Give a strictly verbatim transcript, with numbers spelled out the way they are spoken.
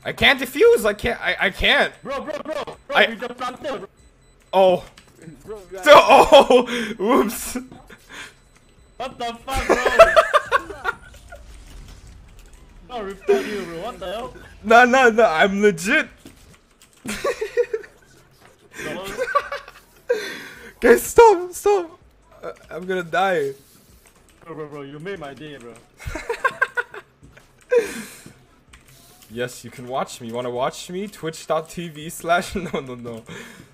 I can't defuse. I can't. I, I can't. Bro, bro, bro. Bro, I- you just planted, bro. Oh. Bro, you are- So, oh. Oops. What the fuck, bro? No, report you, bro. What the hell? No, no, no. I'm legit. No. Guys, stop, stop. Uh, I'm gonna die. Bro, bro, bro, you made my day, bro. Yes, you can watch me. You wanna watch me? Twitch dot T V slash no, no, no.